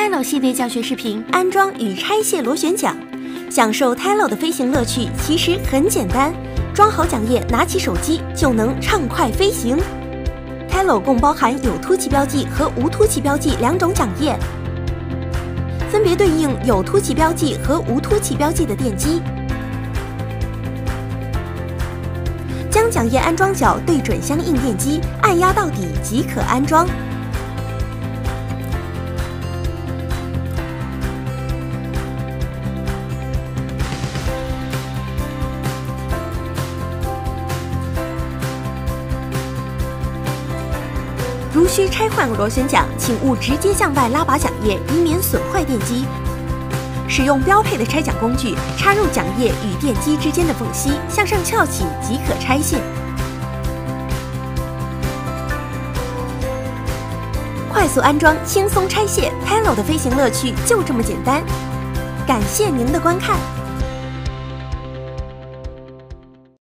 Tilo 系列教学视频安装与拆卸螺旋桨，享受 Tilo 的飞行乐趣。其实很简单，装好桨叶，拿起手机就能畅快飞行。Tilo 共包含有凸起标记和无凸起标记两种桨叶，分别对应有凸起标记和无凸起标记的电机。将桨叶安装角对准相应电机，按压到底即可安装。如需拆换螺旋桨，请勿直接向外拉拔桨叶，以免损坏电机。使用标配的拆桨工具，插入桨叶与电机之间的缝隙，向上翘起即可拆卸。快速安装，轻松拆卸 ，Tilo 的飞行乐趣就这么简单。感谢您的观看。